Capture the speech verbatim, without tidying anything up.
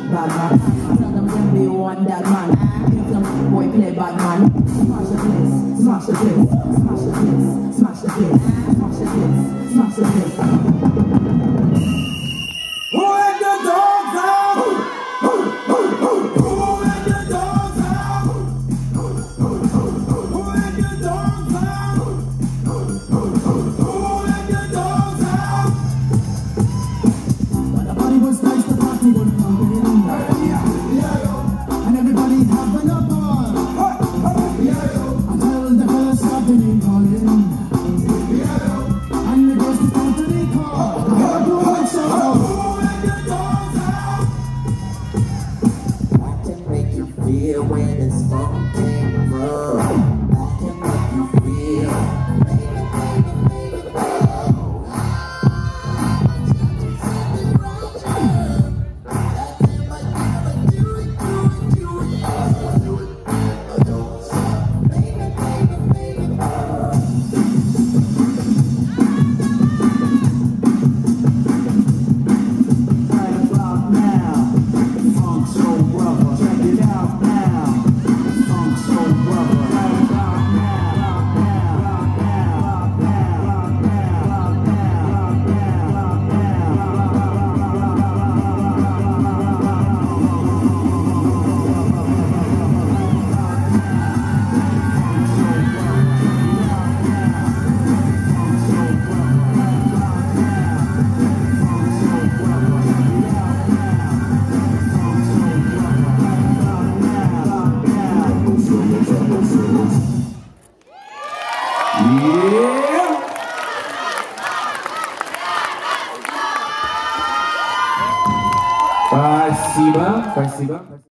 bad man. Tell them them be one that man. If them boy play bad man, smash the place, smash the place, smash the place, smash the place, smash the place, smash the place. Who let the dogs out? Who let the dogs out? Who let the dogs out? Who let the dogs out? When the party was nice, the party was pumping. And everybody having a ball. Until the fellas started calling. And the girls started to be called. I heard you and shout out. What can make you feel when it's funky rough? What can make you feel? Baby, baby, baby, baby. Yeah. Спасибо, спасибо.